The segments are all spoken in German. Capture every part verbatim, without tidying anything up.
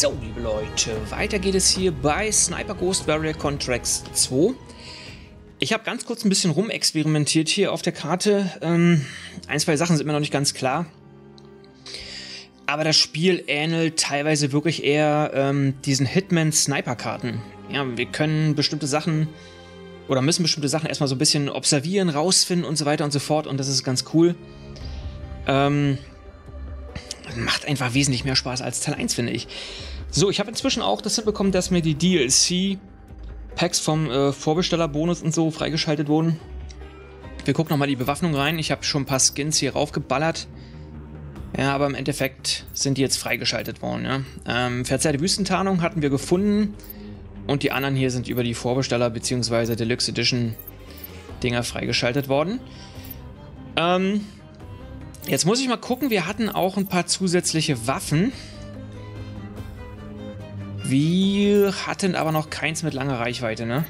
So, liebe Leute, weiter geht es hier bei Sniper Ghost Warrior Contracts zwei. Ich habe ganz kurz ein bisschen rumexperimentiert hier auf der Karte. Ähm, ein, zwei Sachen sind mir noch nicht ganz klar. Aber das Spiel ähnelt teilweise wirklich eher ähm, diesen Hitman-Sniper-Karten. Ja, wir können bestimmte Sachen oder müssen bestimmte Sachen erstmal so ein bisschen observieren, rausfinden und so weiter und so fort. Und das ist ganz cool. Ähm... Macht einfach wesentlich mehr Spaß als Teil eins, finde ich. So, ich habe inzwischen auch das hinbekommen, dass mir die D L C-Packs vom äh, Vorbestellerbonus und so freigeschaltet wurden. Wir gucken nochmal die Bewaffnung rein. Ich habe schon ein paar Skins hier raufgeballert. Ja, aber im Endeffekt sind die jetzt freigeschaltet worden. Ja? Ähm, verzerrte Wüstentarnung hatten wir gefunden. Und die anderen hier sind über die Vorbesteller bzw. Deluxe Edition Dinger freigeschaltet worden. Ähm... Jetzt muss ich mal gucken, wir hatten auch ein paar zusätzliche Waffen. Wir hatten aber noch keins mit langer Reichweite, ne?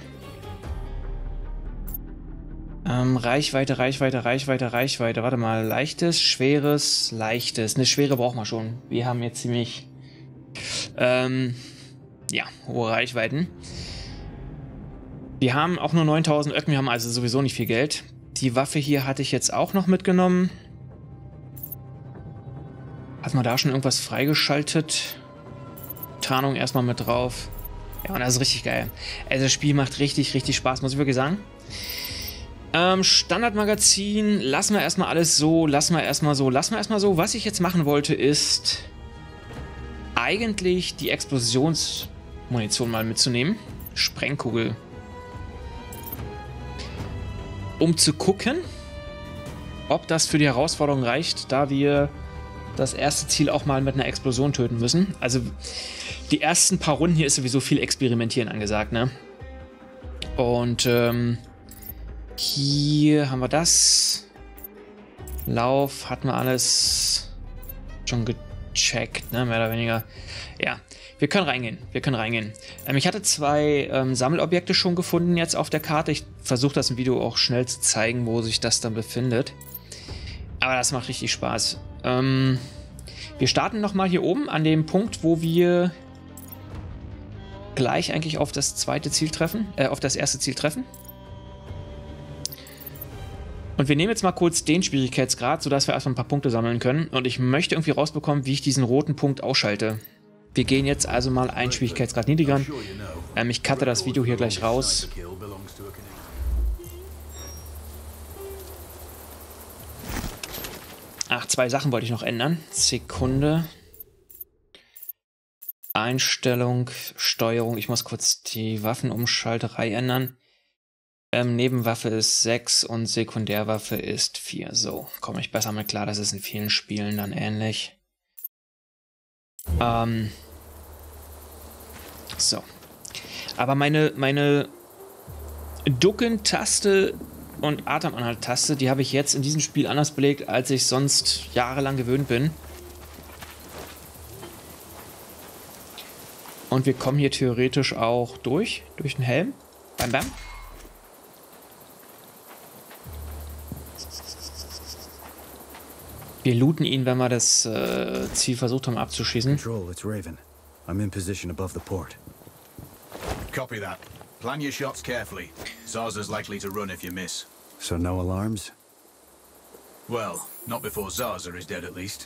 Ähm, Reichweite, Reichweite, Reichweite, Reichweite. Warte mal, leichtes, schweres, leichtes. Eine schwere brauchen wir schon. Wir haben jetzt ziemlich, ähm, ja, hohe Reichweiten. Wir haben auch nur neuntausend Öcken, wir haben also sowieso nicht viel Geld. Die Waffe hier hatte ich jetzt auch noch mitgenommen. Hat man da schon irgendwas freigeschaltet? Tarnung erstmal mit drauf. Ja, und das ist richtig geil. Also das Spiel macht richtig, richtig Spaß, muss ich wirklich sagen. Ähm, Standardmagazin, lassen wir erstmal alles so, lassen wir erstmal so, lassen wir erstmal so. Was ich jetzt machen wollte, ist eigentlich die Explosionsmunition mal mitzunehmen. Sprengkugel. Um zu gucken, ob das für die Herausforderung reicht, da wir das erste Ziel auch mal mit einer Explosion töten müssen. Also die ersten paar Runden hier ist sowieso viel Experimentieren angesagt, ne? Und ähm, hier haben wir das. Lauf hatten wir alles schon gecheckt, ne? Mehr oder weniger. Ja, wir können reingehen. Wir können reingehen. Ähm, ich hatte zwei ähm, Sammelobjekte schon gefunden jetzt auf der Karte. Ich versuche das im Video auch schnell zu zeigen, wo sich das dann befindet. Aber das macht richtig Spaß. Ähm, wir starten nochmal hier oben an dem Punkt, wo wir gleich eigentlich auf das zweite Ziel treffen, äh, auf das erste Ziel treffen. Und wir nehmen jetzt mal kurz den Schwierigkeitsgrad, sodass wir erstmal ein paar Punkte sammeln können. Und ich möchte irgendwie rausbekommen, wie ich diesen roten Punkt ausschalte. Wir gehen jetzt also mal einen Schwierigkeitsgrad niedriger. Ähm, ich cutte das Video hier gleich raus. Ach, zwei Sachen wollte ich noch ändern. Sekunde. Einstellung, Steuerung. Ich muss kurz die Waffenumschalterei ändern. Ähm, Nebenwaffe ist sechs und Sekundärwaffe ist vier. So, komme ich besser mit klar. Das ist in vielen Spielen dann ähnlich. Ähm. So. Aber meine, meine Ducken-Taste und Atemanhalt-Taste, die habe ich jetzt in diesem Spiel anders belegt, als ich sonst jahrelang gewöhnt bin. Und wir kommen hier theoretisch auch durch, durch den Helm. Bam, bam. Wir looten ihn, wenn wir das äh, Ziel versucht haben abzuschießen. Control, it's Raven. I'm in position above the port. Copy that. Plan your shots carefully. Zarza's likely to run if you miss. So no alarms? Well, not before Zarza is dead at least.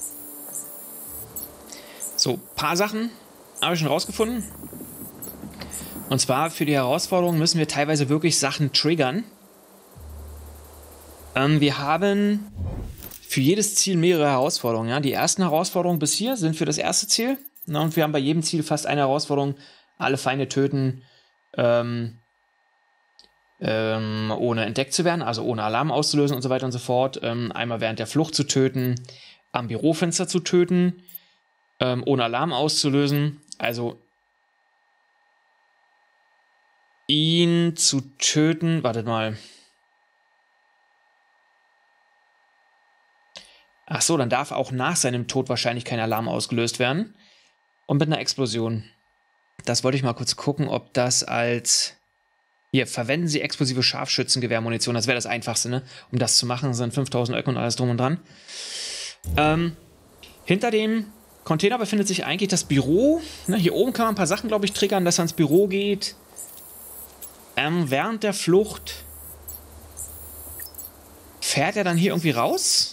So, paar Sachen habe ich schon rausgefunden. Und zwar für die Herausforderung müssen wir teilweise wirklich Sachen triggern. Ähm, wir haben für jedes Ziel mehrere Herausforderungen. Ja? Die ersten Herausforderungen bis hier sind für das erste Ziel. Na, und wir haben bei jedem Ziel fast eine Herausforderung. Alle Feinde töten, ähm, ähm, ohne entdeckt zu werden, also ohne Alarm auszulösen und so weiter und so fort. Ähm, einmal während der Flucht zu töten, am Bürofenster zu töten, ähm, ohne Alarm auszulösen. Also ihn zu töten, wartet mal. Ach so, dann darf auch nach seinem Tod wahrscheinlich kein Alarm ausgelöst werden. Und mit einer Explosion. Das wollte ich mal kurz gucken, ob das als... Hier, verwenden Sie explosive Scharfschützengewehrmunition. Das wäre das Einfachste, ne? Um das zu machen, sind fünftausend Öcken und alles drum und dran. Ähm, hinter dem Container befindet sich eigentlich das Büro. Ne, hier oben kann man ein paar Sachen, glaube ich, triggern, dass er ins Büro geht. Ähm, während der Flucht fährt er dann hier irgendwie raus.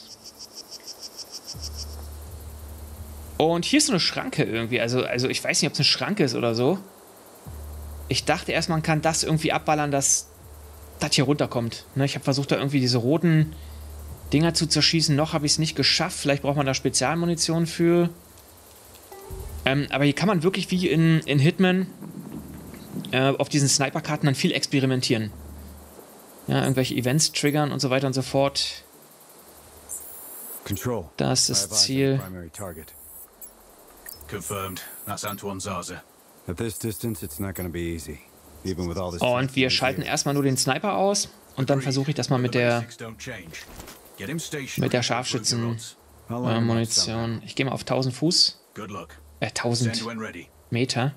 Und hier ist so eine Schranke irgendwie. Also, also ich weiß nicht, ob es eine Schranke ist oder so. Ich dachte erst, man kann das irgendwie abballern, dass das hier runterkommt. Ne, ich habe versucht, da irgendwie diese roten Dinger zu zerschießen. Noch habe ich es nicht geschafft. Vielleicht braucht man da Spezialmunition für. Ähm, aber hier kann man wirklich wie in, in Hitman äh, auf diesen Sniper-Karten dann viel experimentieren. Ja, irgendwelche Events triggern und so weiter und so fort. Control. Das ist das Ziel. Confirmed. That's Antoine Zaza. At this distance, it's not gonna be easy. Even with all this. Und wir schalten erstmal nur den Sniper aus. Und dann versuche ich das mal mit der mit der Scharfschützen-Munition. Ich gehe mal auf tausend Fuß. Äh, tausend Meter.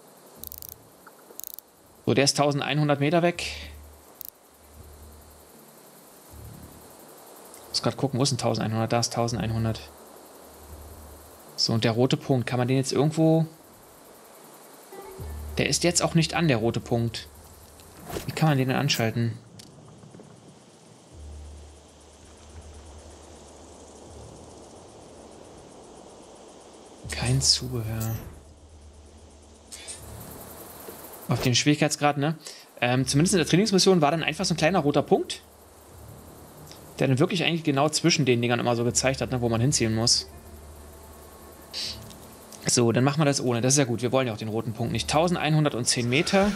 So, der ist eintausendeinhundert Meter weg. Ich muss gerade gucken, wo ist denn eintausendeinhundert? Da ist eintausendeinhundert. So, und der rote Punkt, kann man den jetzt irgendwo... Der ist jetzt auch nicht an, der rote Punkt. Wie kann man den denn anschalten? Kein Zubehör. Auf den Schwierigkeitsgrad, ne? Ähm, zumindest in der Trainingsmission war dann einfach so ein kleiner roter Punkt, der dann wirklich eigentlich genau zwischen den Dingern immer so gezeigt hat, ne, wo man hinziehen muss. So, dann machen wir das ohne. Das ist ja gut. Wir wollen ja auch den roten Punkt nicht. eintausendeinhundertzehn Meter.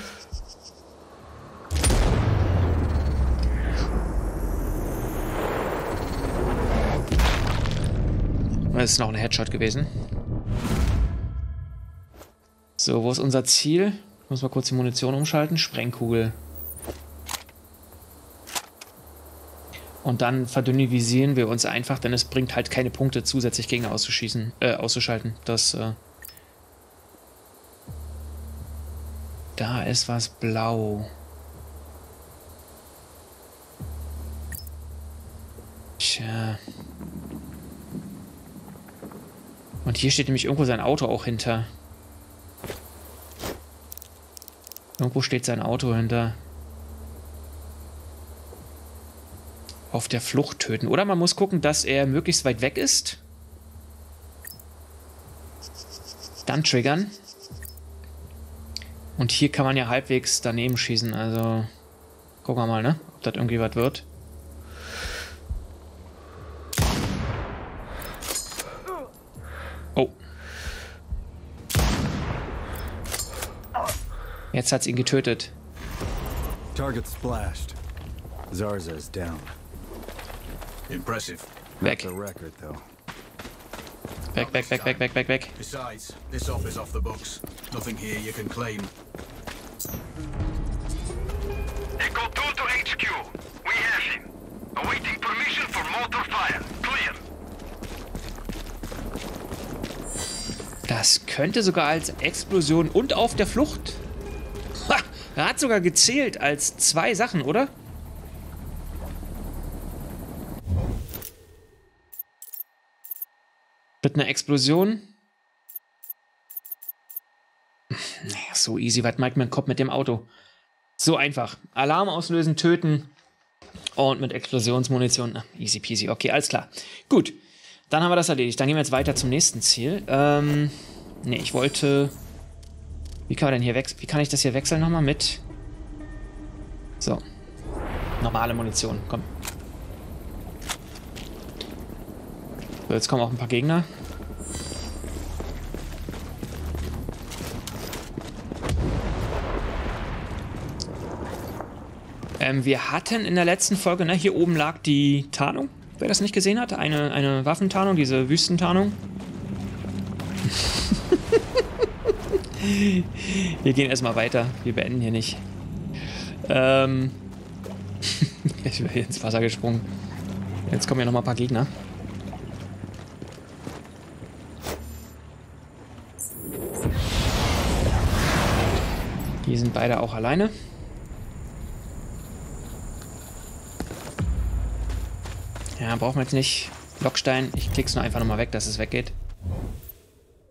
Das ist noch ein Headshot gewesen. So, wo ist unser Ziel? Ich muss mal kurz die Munition umschalten. Sprengkugel. Und dann verdünnisieren wir uns einfach, denn es bringt halt keine Punkte, zusätzlich Gegner auszuschießen, äh, auszuschalten. Das, äh da ist was blau. Tja. Und hier steht nämlich irgendwo sein Auto auch hinter. Irgendwo steht sein Auto hinter. Auf der Flucht töten. Oder man muss gucken, dass er möglichst weit weg ist. Dann triggern. Und hier kann man ja halbwegs daneben schießen. Also gucken wir mal, ne? Ob das irgendwie was wird. Oh. Jetzt hat's ihn getötet. Target splashed. Zarza is down. Impressive. Weg. That's a record, though. Weg, weg, weg, weg, weg, weg, weg. Besides, this op is off the books. Nothing here you can claim. Echo two to H Q. We have him. Awaiting permission for mortar fire. Clear. Das könnte sogar als Explosion und auf der Flucht. Ha! Er hat sogar gezählt als zwei Sachen, oder? Mit einer Explosion. Naja, so easy, was meint mein Kopf mit dem Auto? So einfach. Alarm auslösen, töten und mit Explosionsmunition. Na, easy peasy. Okay, alles klar. Gut, dann haben wir das erledigt. Dann gehen wir jetzt weiter zum nächsten Ziel. Ähm, ne, ich wollte... Wie kann man denn hier wechseln? Wie kann ich das hier wechseln nochmal mit? So. Normale Munition, komm. So, jetzt kommen auch ein paar Gegner. Ähm, wir hatten in der letzten Folge, ne, hier oben lag die Tarnung. Wer das nicht gesehen hat, eine, eine Waffentarnung, diese Wüstentarnung. Wir gehen erstmal weiter. Wir beenden hier nicht. Ähm. Ich bin hier ins Wasser gesprungen. Jetzt kommen ja noch mal ein paar Gegner. Die sind beide auch alleine. Ja, brauchen wir jetzt nicht. Blockstein. Ich klick's nur einfach nochmal weg, dass es weggeht.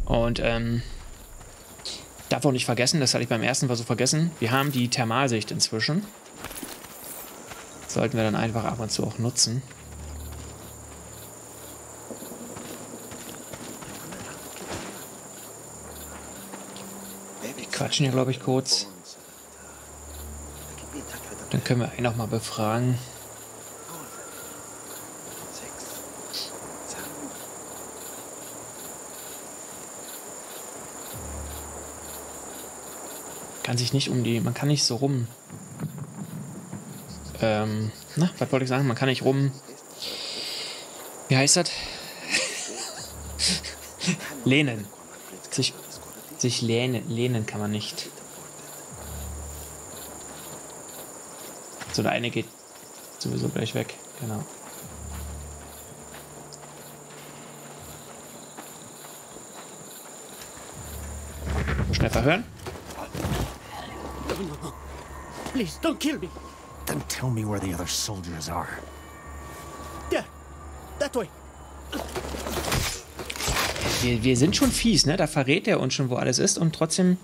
Und ähm, darf auch nicht vergessen, das hatte ich beim ersten Versuch vergessen, wir haben die Thermalsicht inzwischen. Sollten wir dann einfach ab und zu auch nutzen. Die quatschen hier, glaube ich, kurz. Dann können wir ihn noch mal befragen. Kann sich nicht um die... Man kann nicht so rum... Ähm, na, was wollte ich sagen? Man kann nicht rum... Wie heißt das? Lehnen. Sich, sich lehnen, lehnen kann man nicht. So, der eine geht sowieso gleich weg. Genau. Schnell verhören. Please, don't kill me. Then tell me where the other soldiers are. There. That way. Wir, wir sind schon fies, ne? Da verrät er uns schon, wo alles ist und trotzdem...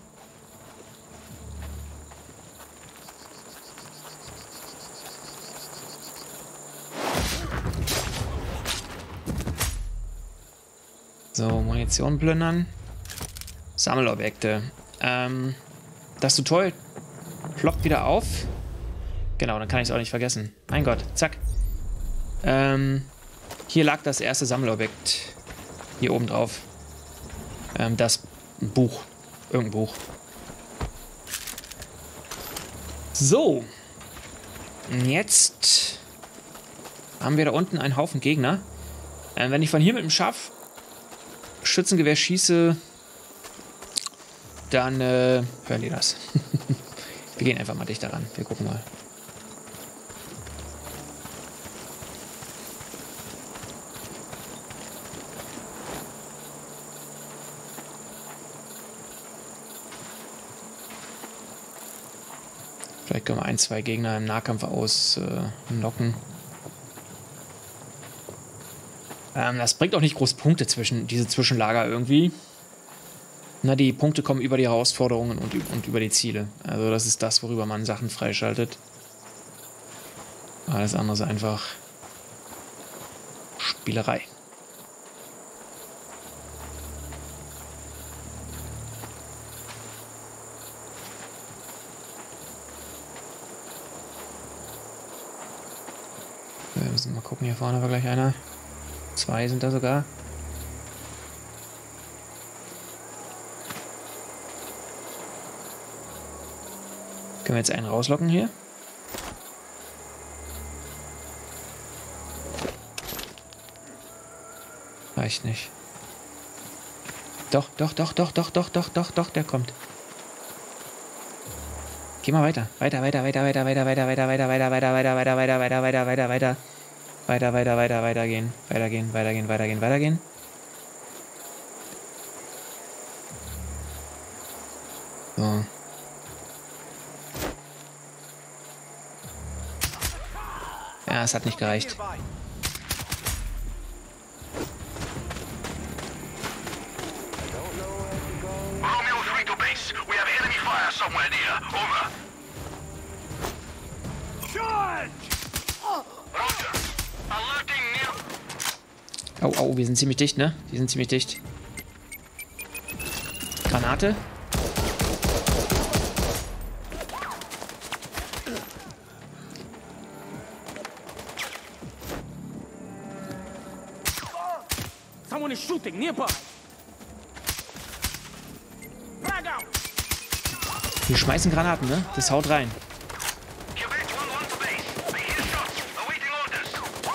So, Munition plündern. Sammelobjekte. Ähm, das Tutorial ploppt wieder auf. Genau, dann kann ich es auch nicht vergessen. Mein Gott, zack. Ähm, hier lag das erste Sammelobjekt. Hier oben drauf. Ähm, das Buch. Irgendein Buch. So. Jetzt haben wir da unten einen Haufen Gegner. Ähm, wenn ich von hier mit dem Scharfschützengewehr schieße, dann äh, hören die das. Wir gehen einfach mal dichter ran. Wir gucken mal. Vielleicht können wir ein, zwei Gegner im Nahkampf ausnocken. Äh, ähm, das bringt auch nicht groß Punkte zwischen diese Zwischenlager irgendwie. Na, die Punkte kommen über die Herausforderungen und, und über die Ziele. Also das ist das, worüber man Sachen freischaltet. Alles andere ist einfach Spielerei. Wir müssen mal gucken, hier vorne war gleich einer. Zwei sind da sogar. Können wir jetzt einen rauslocken hier? Reicht nicht. Doch, doch, doch, doch, doch, doch, doch, doch, doch, der kommt. Geh mal weiter. Weiter, weiter, weiter, weiter, weiter, weiter, weiter, weiter, weiter, weiter, weiter, weiter, weiter, weiter, weiter, weiter, weiter. Weiter, weiter, weiter, weitergehen. Weitergehen, weitergehen, weitergehen, weitergehen. So. Ja, es hat nicht gereicht. Romeo three to base. We have enemy fire somewhere near. Over. Charge! Roger. Alerting near. Au, au, wir sind ziemlich dicht, ne? Die sind ziemlich dicht. Granate. Someone is shooting nearby. Frag out. Wir schmeißen Granaten, ne? Das haut rein. Quebec one one to base. I hear shots. Awaiting orders.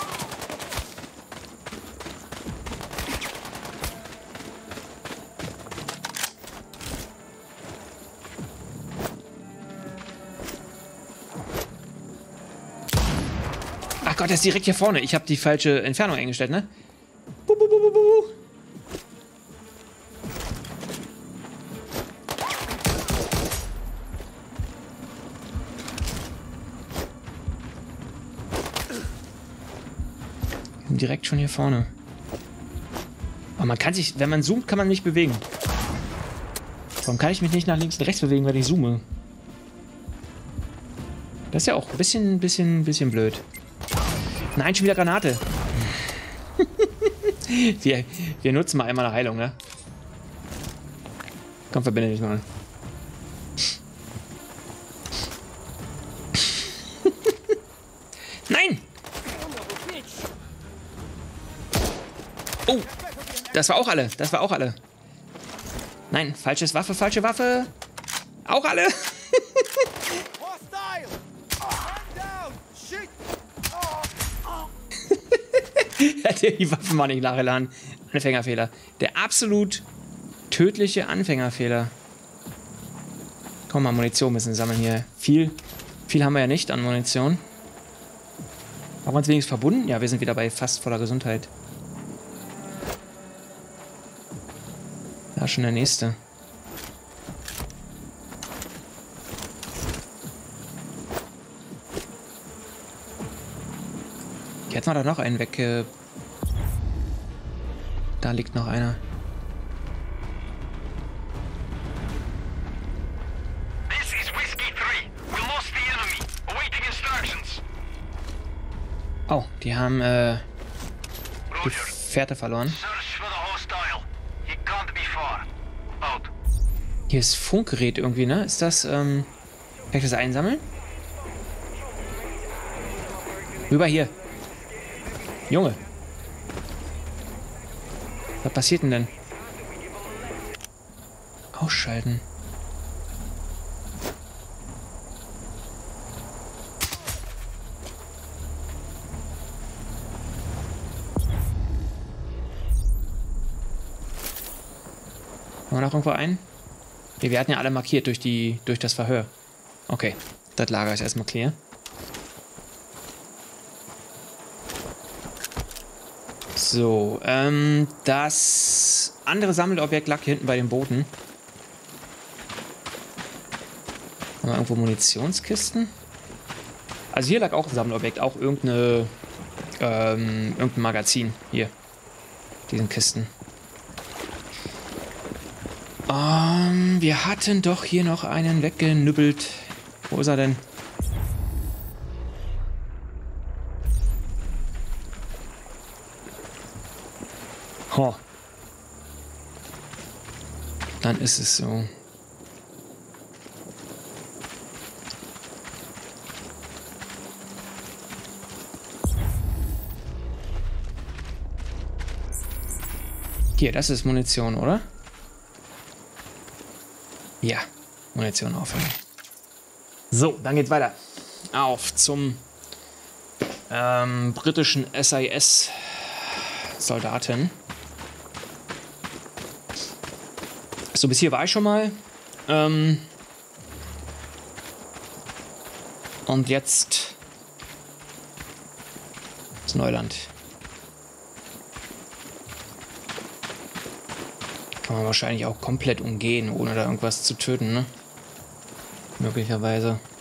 Ach Gott, der ist direkt hier vorne. Ich habe die falsche Entfernung eingestellt, ne? Bu, bu, bu, bu, bu. Direkt schon hier vorne. Aber man kann sich, wenn man zoomt, kann man nicht bewegen. Warum kann ich mich nicht nach links und rechts bewegen, weil ich zoome? Das ist ja auch ein bisschen, bisschen, bisschen blöd. Nein, schon wieder Granate. wir, wir nutzen mal einmal eine Heilung, ne? Komm, verbinde dich mal. Nein! Oh, das war auch alle. Das war auch alle. Nein, falsches Waffe, falsche Waffe. Auch alle. Hätte die Waffe mal nicht nachgeladen. Anfängerfehler. Der absolut tödliche Anfängerfehler. Komm mal, Munition müssen sammeln hier. Viel, viel haben wir ja nicht an Munition. Haben wir uns wenigstens verbunden? Ja, wir sind wieder bei fast voller Gesundheit. Da ist schon der nächste. Hier hätten wir doch noch einen weg. Äh da liegt noch einer. This is Whiskey three. We lost the enemy. Awaiting instructions. Oh, die haben äh, die Roger. Fährte verloren. Search for the hostile. He can't be far. Out. Hier ist Funkgerät irgendwie, ne? Ist das, ähm... Kann ich das einsammeln? Rüber hier. Junge. Was passiert denn denn? Ausschalten. Haben wir noch irgendwo einen? Nee, wir hatten ja alle markiert durch die, durch das Verhör. Okay, das Lager ist erstmal clear. So, ähm, das andere Sammelobjekt lag hier hinten bei den Booten. Haben wir irgendwo Munitionskisten? Also hier lag auch ein Sammelobjekt, auch irgendeine, ähm, irgendein Magazin. Hier, diesen Kisten. Um, wir hatten doch hier noch einen weggenübbelt. Wo ist er denn? Ho. Dann ist es so. Hier, das ist Munition, oder? Ja, Munition aufhören. So, dann geht's weiter. Auf zum ähm, britischen S I S-Soldaten. So, bis hier war ich schon mal. Ähm Und jetzt ist Neuland. Kann man wahrscheinlich auch komplett umgehen, ohne da irgendwas zu töten, ne? Möglicherweise.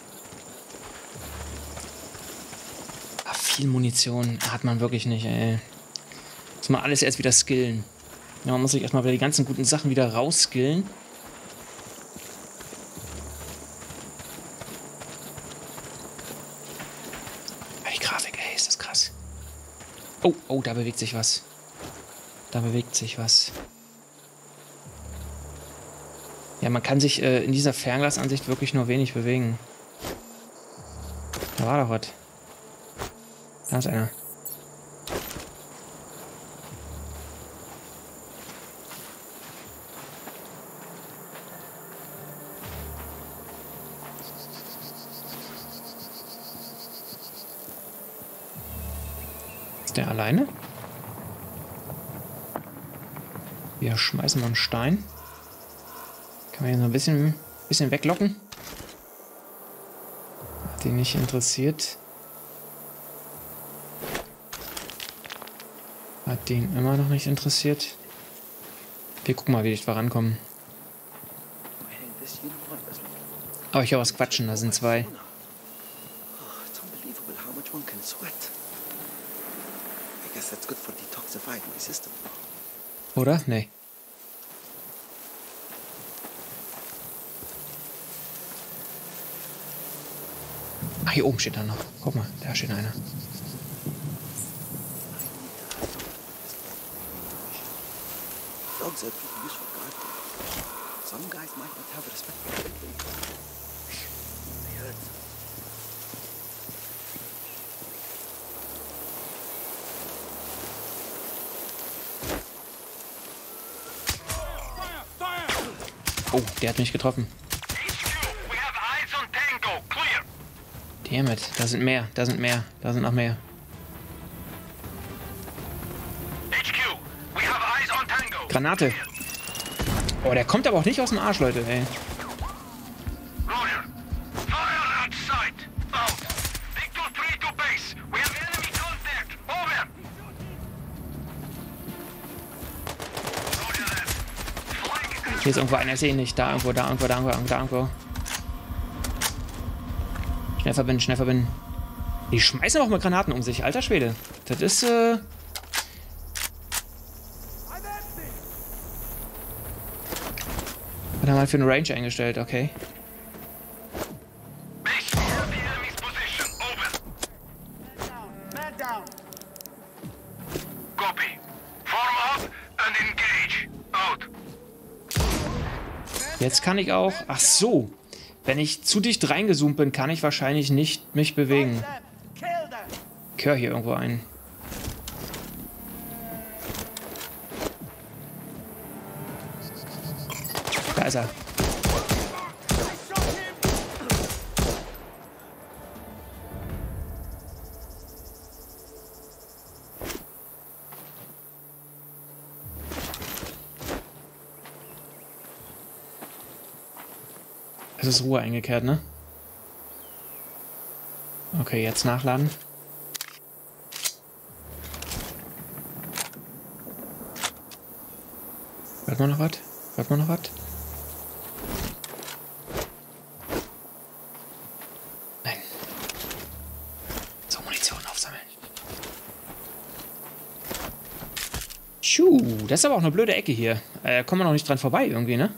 Ach, viel Munition hat man wirklich nicht, ey. Muss man alles erst wieder skillen. Ja, man muss sich erstmal wieder die ganzen guten Sachen wieder rausskillen. Die Grafik, ey, ist das krass. Oh, oh, da bewegt sich was. Da bewegt sich was. Ja, man kann sich äh, in dieser Fernglasansicht wirklich nur wenig bewegen. Da war doch was. Da ist einer. Ist der alleine? Wir schmeißen mal einen Stein. Kann man hier so ein bisschen, bisschen weglocken. Hat ihn nicht interessiert. Hat den immer noch nicht interessiert. Wir gucken mal, wie dicht wir rankommen. Aber ich höre was quatschen, da sind zwei. Oder? Nee. Ach, hier oben steht er noch. Guck mal, da steht einer. Dogs are pretty useful guard. Some guys might not have respect for them. I heard. Oh, der hat mich getroffen. Dammit, da sind mehr, da sind mehr, da sind noch mehr. Granate. Oh, der kommt aber auch nicht aus dem Arsch, Leute, ey. Hier ist irgendwo einer, ich sehe ihn nicht. Da irgendwo, da irgendwo, da irgendwo, da irgendwo. Schnell verbinden, schnell verbinden. Die schmeißen auch mal Granaten um sich, alter Schwede. Das ist, äh... Hat er mal für eine Range eingestellt, okay. Jetzt kann ich auch... Ach so. Wenn ich zu dicht reingezoomt bin, kann ich wahrscheinlich nicht mich bewegen. Ich höre hier irgendwo einen. Da ist er. Es ist Ruhe eingekehrt, ne? Okay, jetzt nachladen. Hört man noch was? Hört man noch was? Nein. So, Munition aufsammeln. Tschuh, das ist aber auch eine blöde Ecke hier. Äh, kommen wir noch nicht dran vorbei irgendwie, ne?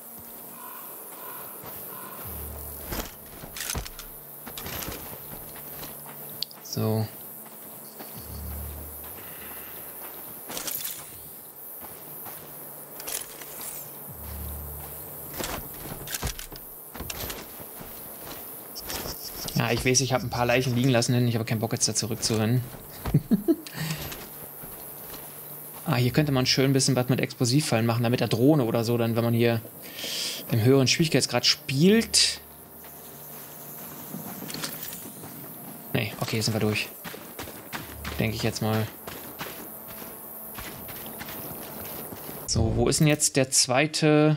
So. Ja, ich weiß, ich habe ein paar Leichen liegen lassen, denn ich habe keinen Bock jetzt da zurückzurennen. Ah, hier könnte man schön ein bisschen was mit Explosivfallen machen, damit der Drohne oder so, dann wenn man hier im höheren Schwierigkeitsgrad spielt. Nee, okay, sind wir durch. Denke ich jetzt mal. So, wo ist denn jetzt der zweite?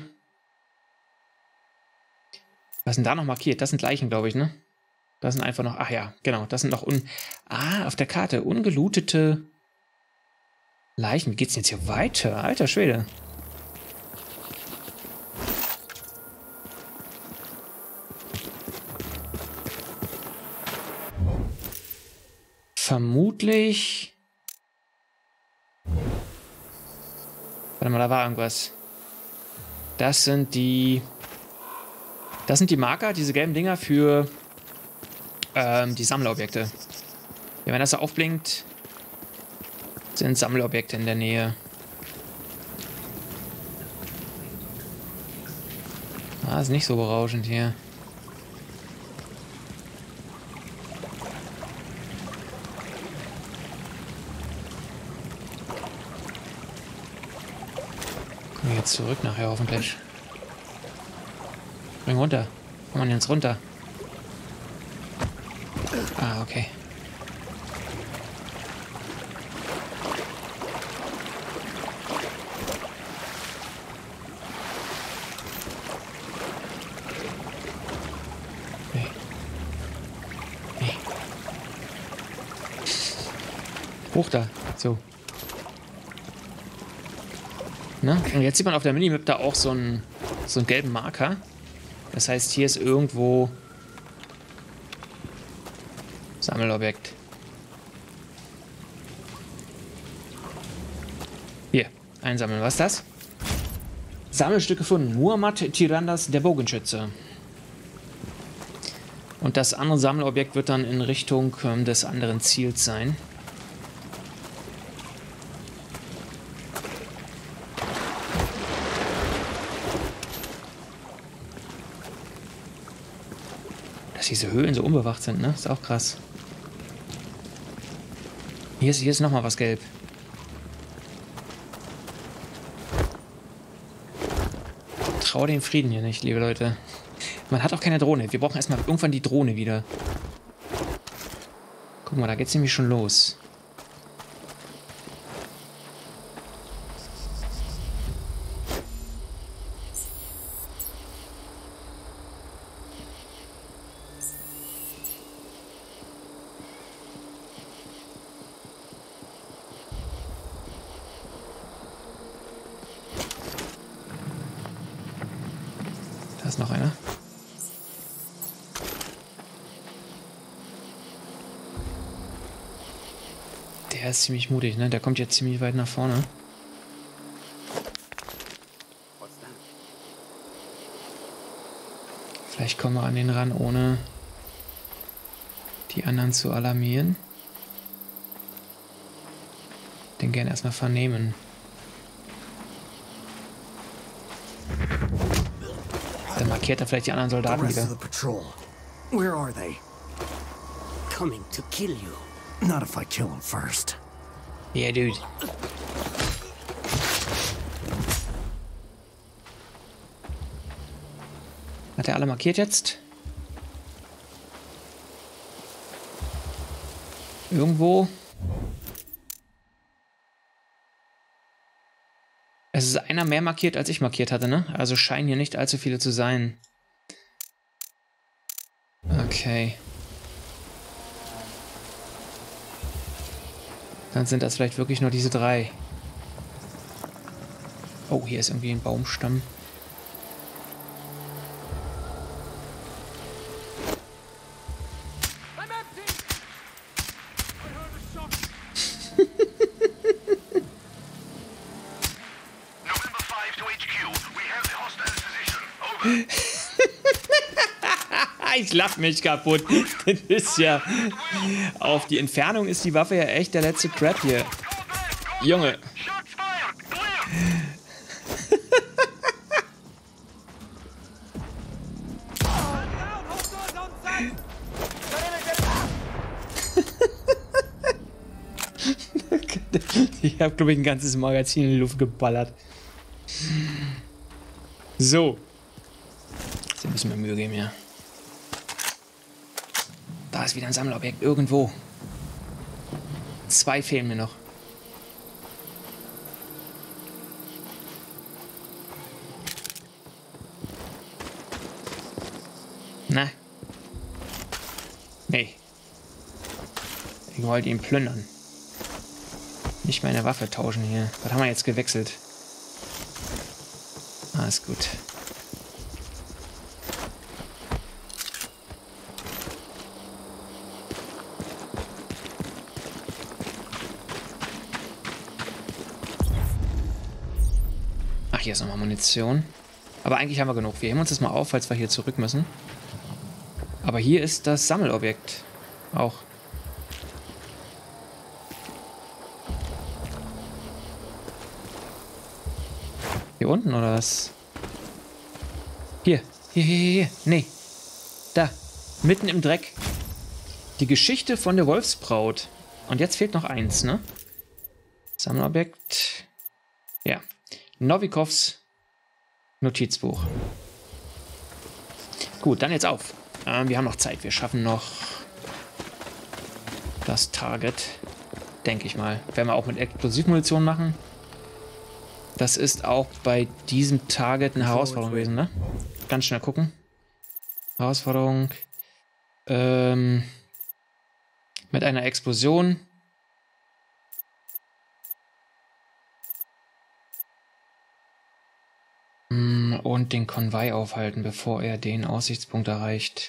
Was ist denn da noch markiert? Das sind Leichen, glaube ich, ne? Das sind einfach noch... Ach ja, genau. Das sind noch... Un ah, auf der Karte. Ungelootete Leichen. Wie geht's denn jetzt hier weiter? Alter Schwede. Vermutlich... Warte mal, da war irgendwas. Das sind die... Das sind die Marker, diese gelben Dinger für ähm, die Sammlerobjekte. Ja, wenn das so aufblinkt, sind Sammlerobjekte in der Nähe. Ah, ist nicht so berauschend hier. Kommen wir jetzt zurück nachher hoffentlich. Bring runter. Komm man jetzt runter. Ah, okay. Nee. Nee. Hoch da. So. Na? Und jetzt sieht man auf der Minimap da auch so einen, so einen gelben Marker. Das heißt, hier ist irgendwo Sammelobjekt. Hier, einsammeln. Was ist das? Sammelstück gefunden. Muhammad Tirandas, der Bogenschütze. Und das andere Sammelobjekt wird dann in Richtung ähm, des anderen Ziels sein. Dass diese Höhlen so unbewacht sind, ne? Ist auch krass. Hier ist, hier ist nochmal was gelb. Trau den Frieden hier nicht, liebe Leute. Man hat auch keine Drohne. Wir brauchen erstmal irgendwann die Drohne wieder. Guck mal, da geht's nämlich schon los. Da ist noch einer. Der ist ziemlich mutig, ne? Der kommt jetzt ziemlich weit nach vorne. Vielleicht kommen wir an den ran, ohne die anderen zu alarmieren. Den gerne erstmal vernehmen. Dann markiert er vielleicht die anderen Soldaten wieder. Where are they? Coming to kill you. Not if I kill them first. Yeah, dude. Hat er alle markiert jetzt? Irgendwo. Es ist einer mehr markiert, als ich markiert hatte, ne? Also scheinen hier nicht allzu viele zu sein. Okay. Dann sind das vielleicht wirklich nur diese drei. Oh, hier ist irgendwie ein Baumstamm. Ich lach mich kaputt. Das ist ja... Auf die Entfernung ist die Waffe ja echt der letzte Crap hier. Junge. Ich habe, glaube ich, ein ganzes Magazin in die Luft geballert. So. Jetzt müssen wir Mühe geben hier. Da ist wieder ein Sammelobjekt. Irgendwo. Zwei fehlen mir noch. Na. Nee. Ich wollte ihn plündern. Nicht meine Waffe tauschen hier. Was haben wir jetzt gewechselt? Alles gut. Ach, hier ist nochmal Munition. Aber eigentlich haben wir genug. Wir heben uns das mal auf, falls wir hier zurück müssen. Aber hier ist das Sammelobjekt. Auch. Hier unten, oder was? Hier. Hier, hier, hier, hier. Nee. Da. Mitten im Dreck. Die Geschichte von der Wolfsbraut. Und jetzt fehlt noch eins, ne? Sammelobjekt. Ja. Novikovs Notizbuch. Gut, dann jetzt auf. Ähm, wir haben noch Zeit. Wir schaffen noch das Target. Denke ich mal. Werden wir auch mit Explosivmunition machen. Das ist auch bei diesem Target eine Herausforderung gewesen, ne? Ganz schnell gucken. Herausforderung. Ähm, mit einer Explosion. Und den Konvoi aufhalten, bevor er den Aussichtspunkt erreicht.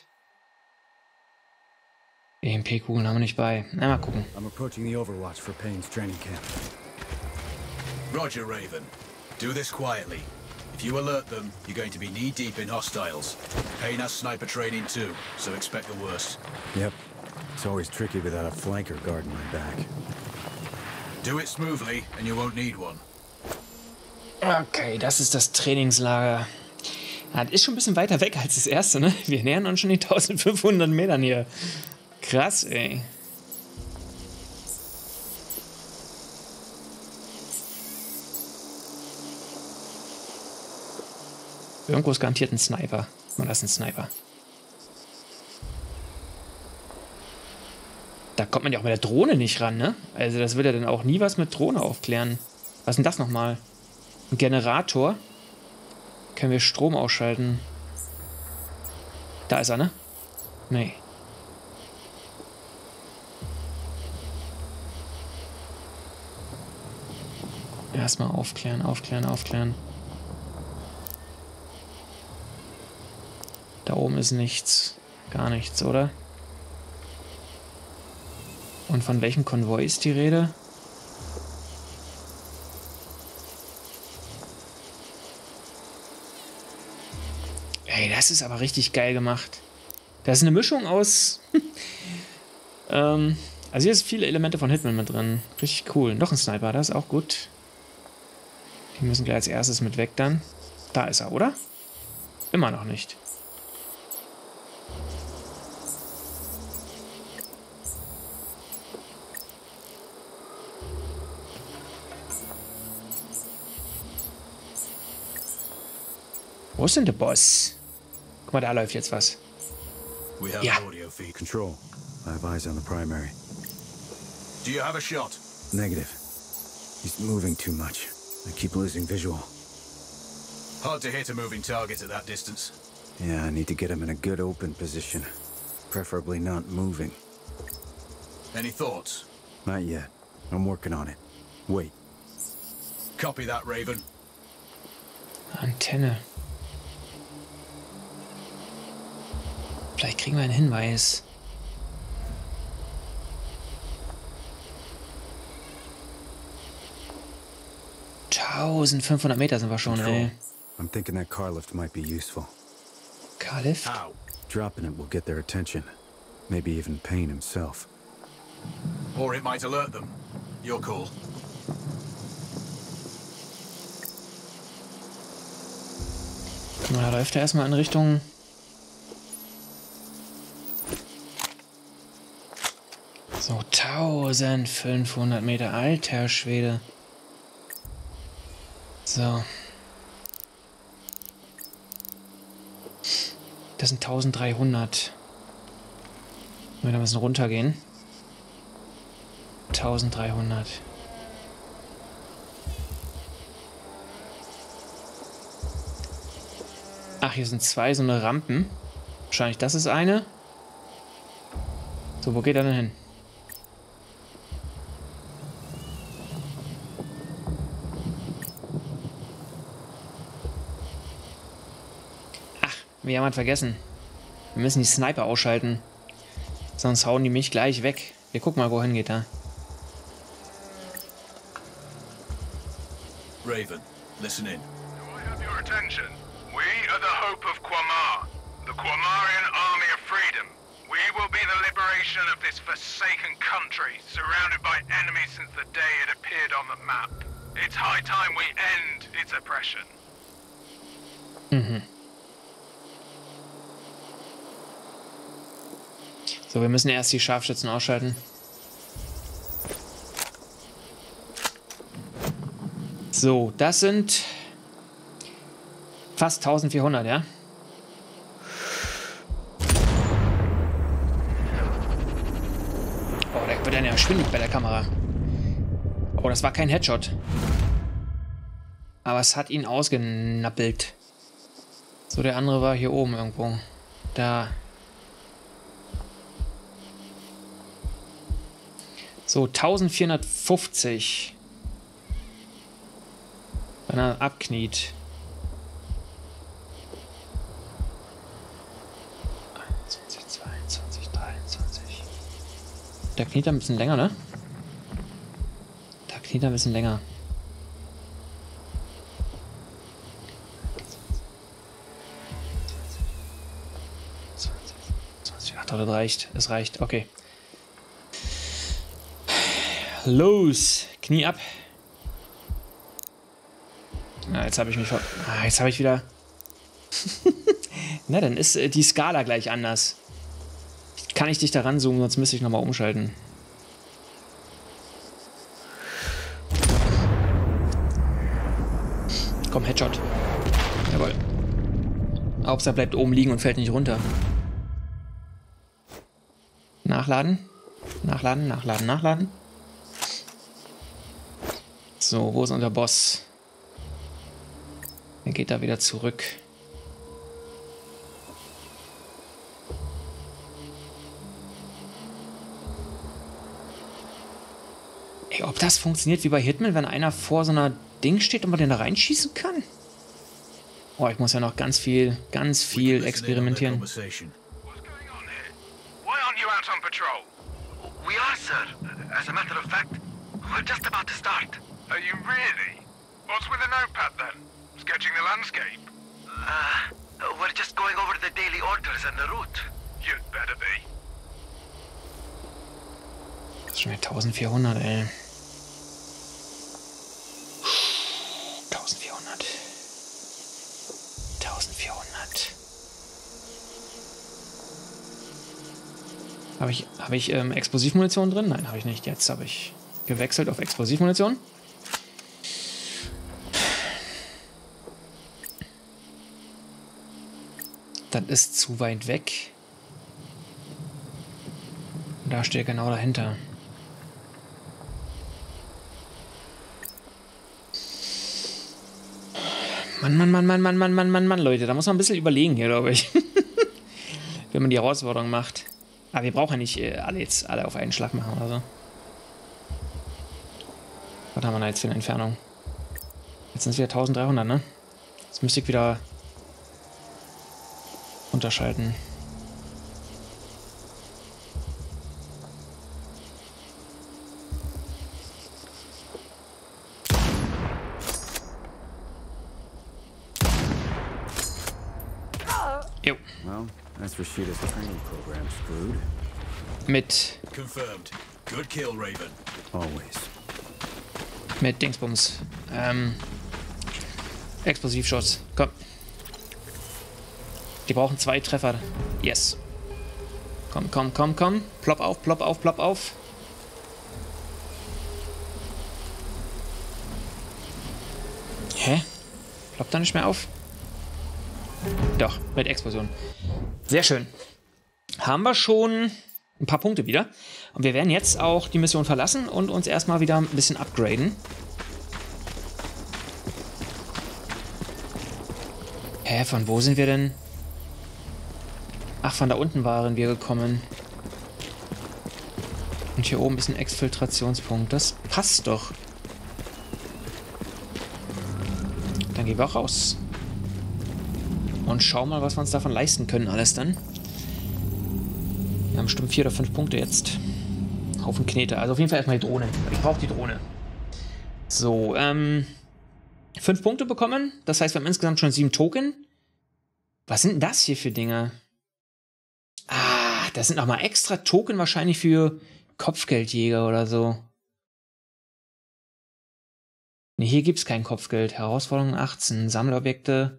E M P-Kugeln haben wir nicht bei. Na, mal gucken. I'm approaching the Overwatch for Payne's training camp. Roger, Raven. Do this quietly. If you alert them, you're going to be knee-deep in hostiles. Payne has sniper training too, so expect the worst. Yep. It's always tricky without a flanker guarding my back. Do it smoothly, and you won't need one. Okay, das ist das Trainingslager. Ja, das ist schon ein bisschen weiter weg als das erste, ne? Wir nähern uns schon die eintausendfünfhundert Metern hier. Krass, ey. Irgendwo ist garantiert ein Sniper. Man, das ist ein Sniper. Da kommt man ja auch mit der Drohne nicht ran, ne? Also das wird ja dann auch nie was mit Drohne aufklären. Was ist denn das nochmal? Ein Generator. Können wir Strom ausschalten? Da ist er, ne? Nee. Erstmal aufklären, aufklären, aufklären. Da oben ist nichts. Gar nichts, oder? Und von welchem Konvoi ist die Rede? Ey, das ist aber richtig geil gemacht. Das ist eine Mischung aus... ähm, also hier sind viele Elemente von Hitman mit drin. Richtig cool. Noch ein Sniper, das ist auch gut. Die müssen gleich als erstes mit weg dann. Da ist er, oder? Immer noch nicht. Wo ist denn der Boss? Guck mal, da läuft jetzt was. We have Yeah. an audio feed. Control. I have eyes on the primary. Do you have a shot? Negative. He's moving too much. I keep losing visual. Hard to hit a moving target at that distance. Yeah, I need to get him in a good open position. Preferably not moving. Any thoughts? Not yet. I'm working on it. Wait. Copy that, Raven. Antenne. Vielleicht kriegen wir einen Hinweis. eintausendfünfhundert Meter sind wir schon, ey. I'm thinking that car lift might be useful. Carlift? How? Dropping it will get their attention. Maybe even Payne himself. Or it might alert them. Your call. Guck mal, da läuft er erstmal in Richtung... So, eintausendfünfhundert Meter, alter Schwede. So. Das sind eintausenddreihundert. Wenn wir da ein bisschen runtergehen. eintausenddreihundert. Ach, hier sind zwei so eine Rampen. Wahrscheinlich das ist eine. So, wo geht er denn hin? Ach, wir haben was vergessen. Wir müssen die Sniper ausschalten. Sonst hauen die mich gleich weg. Wir gucken mal, wohin geht er. Raven, listen in. Do I have your attention? We are the hope of Quamar, the Quamarian army of freedom. We will be the liberation of this forsaken country, surrounded by enemies since the day it appeared on the map. It's high time we end its oppression. Mhm. So, wir müssen erst die Scharfschützen ausschalten. So, das sind fast eintausendvierhundert, ja? Oh, der wird dann ja schwindig bei der Kamera. Oh, das war kein Headshot. Aber es hat ihn ausgenappelt. So, der andere war hier oben irgendwo. Da. So, eintausendvierhundertfünfzig. Wenn er abkniet. einundzwanzig, zweiundzwanzig, dreiundzwanzig. Der kniet ein bisschen länger, ne? Da kniet er ein bisschen länger. doch, das reicht. Es reicht. Okay. Los. Knie ab. Na, jetzt habe ich mich ver... Ah, jetzt habe ich wieder... Na, dann ist äh, die Skala gleich anders. Kann ich dich da ranzoomen, sonst müsste ich nochmal umschalten. Komm, Headshot. Jawohl. Hauptsache bleibt oben liegen und fällt nicht runter. Nachladen. Nachladen, nachladen, nachladen. So, wo ist unser Boss? Er geht da wieder zurück. Ey, ob das funktioniert wie bei Hitman, wenn einer vor so einer Ding steht und man den da reinschießen kann? Oh, ich muss ja noch ganz viel, ganz viel experimentieren. What's going on here? Why aren't you out on patrol? We are, sir. As a matter of fact, we're just about to start. Are you really? What's with the notepad then? Sketching the landscape? Uh, we're just going over the daily orders and the route. You'd better be. Das ist schon wieder eintausendvierhundert, ey. eintausendvierhundert. eintausendvierhundert. Habe ich, habe ich ähm, Explosivmunition drin? Nein, habe ich nicht. Jetzt habe ich gewechselt auf Explosivmunition. Das ist zu weit weg. Da steht genau dahinter. Mann, Mann, Mann, Mann, Mann, Mann, Mann, Mann, Mann, Leute. Da muss man ein bisschen überlegen hier, glaube ich. Wenn man die Herausforderung macht. Aber wir brauchen ja nicht äh, alle jetzt alle auf einen Schlag machen oder so. Was haben wir da jetzt für eine Entfernung? Jetzt sind es wieder eintausenddreihundert, ne? Jetzt müsste ich wieder unterschalten. Jo. Well, that's Rashida's training program screwed. Mit, Confirmed. Good kill, Raven. Always. mit Dingsbums. Ähm, Explosivschuss. Komm. Die brauchen zwei Treffer. Yes. Komm, komm, komm, komm. Plopp auf, plopp auf, plopp auf. Hä? Ploppt da nicht mehr auf? Doch, mit Explosion. Sehr schön. Haben wir schon ein paar Punkte wieder. Und wir werden jetzt auch die Mission verlassen und uns erstmal wieder ein bisschen upgraden. Hä, von wo sind wir denn? Ach, von da unten waren wir gekommen. Und hier oben ist ein Exfiltrationspunkt. Das passt doch. Dann gehen wir auch raus. Und schauen mal, was wir uns davon leisten können, alles dann. Wir haben bestimmt vier oder fünf Punkte jetzt. Haufen Knete. Also auf jeden Fall erstmal die Drohne. Ich brauche die Drohne. So, ähm... fünf Punkte bekommen. Das heißt, wir haben insgesamt schon sieben Token. Was sind denn das hier für Dinge? Ah, das sind nochmal extra Token wahrscheinlich für Kopfgeldjäger oder so. Ne, hier gibt es kein Kopfgeld. Herausforderung achtzehn. Sammelobjekte.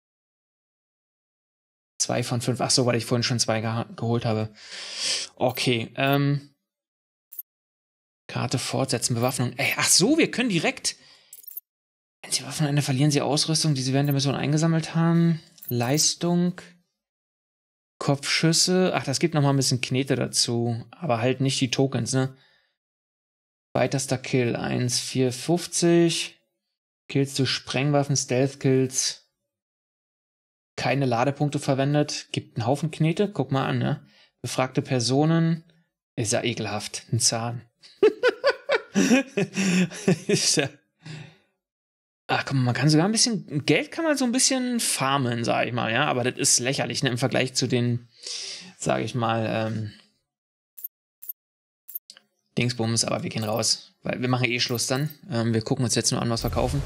Zwei von fünf. Ach so, weil ich vorhin schon zwei ge geholt habe. Okay, ähm. Karte fortsetzen, Bewaffnung. Ey, ach so, wir können direkt... Wenn Sie Waffen eine verlieren Sie Ausrüstung, die Sie während der Mission eingesammelt haben. Leistung. Kopfschüsse. Ach, das gibt nochmal ein bisschen Knete dazu. Aber halt nicht die Tokens, ne? Weiterster Kill. eins vier fünfzig. Kills durch Sprengwaffen, Stealth-Kills. Keine Ladepunkte verwendet. Gibt einen Haufen Knete. Guck mal an, ne? Befragte Personen. Ist ja ekelhaft. Ein Zahn. Ist ja... Ach komm, man kann sogar ein bisschen... Geld kann man so ein bisschen farmen, sag ich mal, ja? Aber das ist lächerlich, ne? Im Vergleich zu den, sag ich mal, ähm... Dingsbums, aber wir gehen raus. Weil wir machen eh Schluss dann. Ähm, wir gucken uns jetzt nur an, was wir kaufen.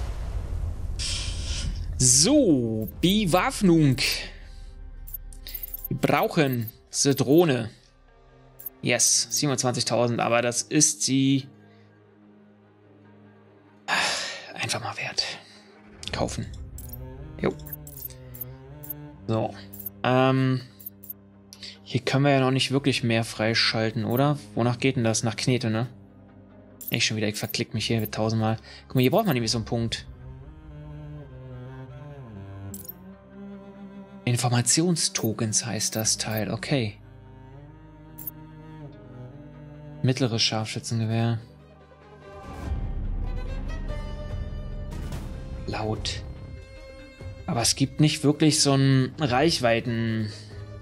So, Bewaffnung. Wir brauchen The Drohne. Yes, siebenundzwanzigtausend, aber das ist sie einfach mal wert. Kaufen. Jo. So. Ähm. Hier können wir ja noch nicht wirklich mehr freischalten, oder? Wonach geht denn das? Nach Knete, ne? Ich schon wieder, ich verklick mich hier tausendmal. Guck mal, hier braucht man nämlich so einen Punkt. Informationstokens heißt das Teil, okay. Mittleres Scharfschützengewehr. Laut. Aber es gibt nicht wirklich so einen Reichweiten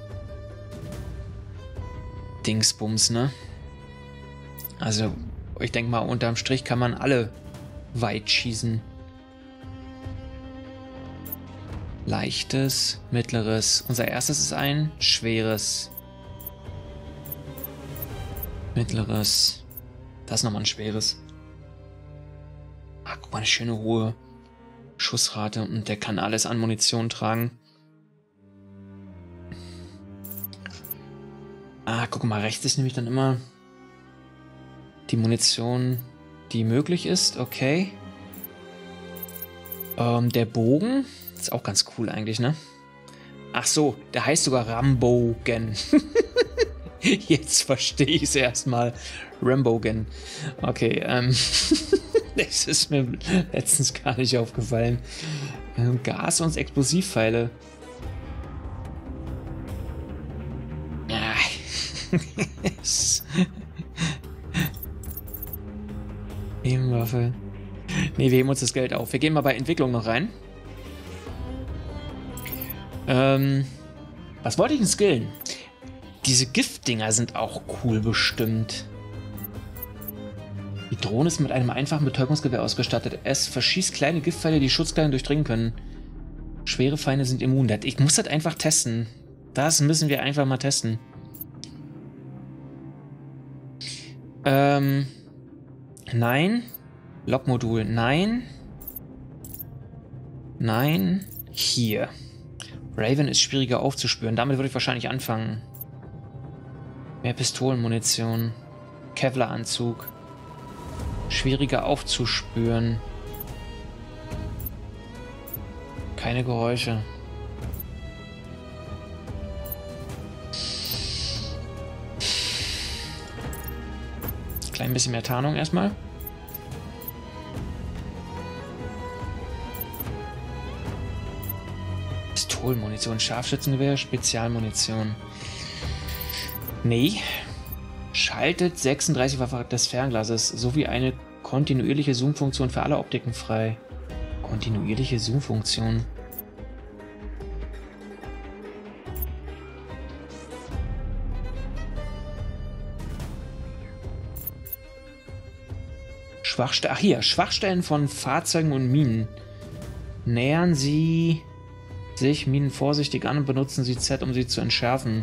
Dingsbums, ne? Also, ich denke mal, unterm Strich kann man alle weit schießen. Leichtes, mittleres. Unser erstes ist ein schweres. Mittleres. Das ist nochmal ein schweres. Ah, guck mal, eine schöne hohe Schussrate. Und der kann alles an Munition tragen. Ah, guck mal, rechts ist nämlich dann immer die Munition, die möglich ist. Okay. Ähm, der Bogen ist auch ganz cool eigentlich, ne? Ach so, der heißt sogar Rambogen. Jetzt verstehe ich es erstmal. Rambogen. Okay, ähm. Das ist mir letztens gar nicht aufgefallen. Ähm, Gas- und Explosivpfeile. Ja. Ebenwaffe. Ne, wir heben uns das Geld auf. Wir gehen mal bei Entwicklung noch rein. Ähm, was wollte ich denn skillen? Diese Giftdinger sind auch cool bestimmt. Die Drohne ist mit einem einfachen Betäubungsgewehr ausgestattet. Es verschießt kleine Giftpfeile, die Schutzkleidung durchdringen können. Schwere Feinde sind immun. Ich muss das einfach testen. Das müssen wir einfach mal testen. Ähm, nein. Lokmodul, nein. Nein. Hier. Raven ist schwieriger aufzuspüren. Damit würde ich wahrscheinlich anfangen. Mehr Pistolenmunition. Kevlar-Anzug. Schwieriger aufzuspüren. Keine Geräusche. Klein bisschen mehr Tarnung erstmal. Pistolenmunition, Scharfschützengewehr, Spezialmunition. Nee. Schaltet sechsunddreißig-fach des Fernglases sowie eine kontinuierliche Zoom-Funktion für alle Optiken frei. Kontinuierliche Zoom-Funktion. Schwachstellen. Ach hier, Schwachstellen von Fahrzeugen und Minen. Nähern Sie sich Minen vorsichtig an und benutzen Sie Z, um sie zu entschärfen.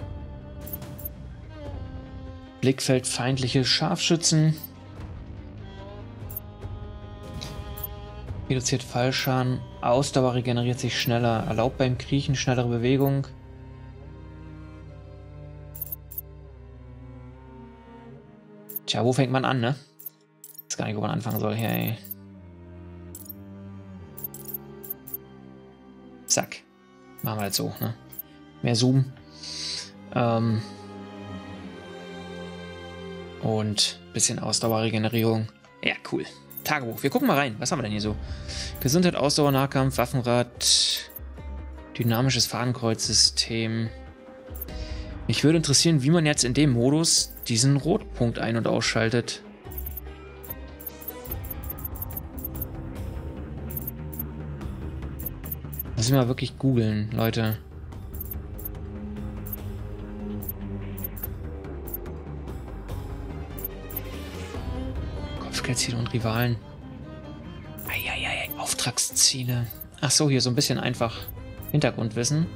Blickfeld feindliche Scharfschützen. Reduziert Fallschaden. Ausdauer regeneriert sich schneller. Erlaubt beim Kriechen schnellere Bewegung. Tja, wo fängt man an, ne? Ich weiß gar nicht, wo man anfangen soll. Hey. Zack. Machen wir halt so, ne? Mehr Zoom. Ähm. Und bisschen Ausdauerregenerierung. Ja, cool. Tagebuch. Wir gucken mal rein. Was haben wir denn hier so? Gesundheit, Ausdauer, Nahkampf, Waffenrad, dynamisches Fadenkreuzsystem. Mich würde interessieren, wie man jetzt in dem Modus diesen Rotpunkt ein- und ausschaltet. Müssen wir mal wirklich googeln, Leute. Kopfgeldziele und Rivalen. Eieiei, Auftragsziele. Ach so, hier so ein bisschen einfach Hintergrundwissen.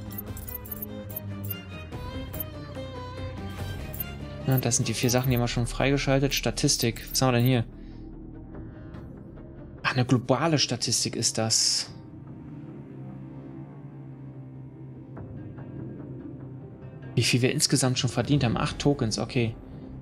Ja, das sind die vier Sachen, die haben wir schon freigeschaltet. Statistik. Was haben wir denn hier? Ach, eine globale Statistik ist das. Wie Wie viel wir insgesamt schon verdient haben. Acht Tokens, okay.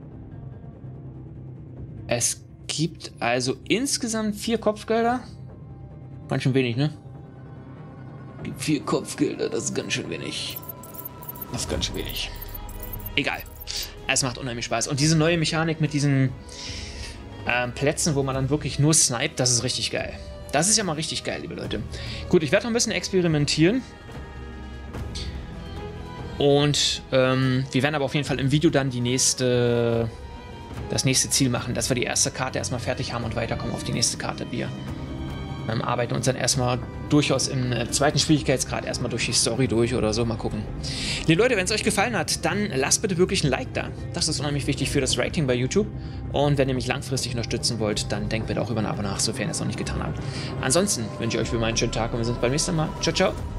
Es gibt also insgesamt vier Kopfgelder. Ganz schön wenig, ne? Gibt vier Kopfgelder, das ist ganz schön wenig. Das ist ganz schön wenig. Egal. Es macht unheimlich Spaß. Und diese neue Mechanik mit diesen ähm, Plätzen, wo man dann wirklich nur sniped, das ist richtig geil. Das ist ja mal richtig geil, liebe Leute. Gut, ich werde noch ein bisschen experimentieren. Und ähm, wir werden aber auf jeden Fall im Video dann die nächste, das nächste Ziel machen, dass wir die erste Karte erstmal fertig haben und weiterkommen auf die nächste Karte. Wir ähm, arbeiten uns dann erstmal durchaus im äh, zweiten Schwierigkeitsgrad erstmal durch die Story durch oder so. Mal gucken. Nee, Leute, wenn es euch gefallen hat, dann lasst bitte wirklich ein Like da. Das ist unheimlich wichtig für das Rating bei YouTube. Und wenn ihr mich langfristig unterstützen wollt, dann denkt bitte auch über ein Abo nach, sofern ihr es noch nicht getan habt. Ansonsten wünsche ich euch für meinen schönen Tag und wir sehen uns beim nächsten Mal. Ciao, ciao.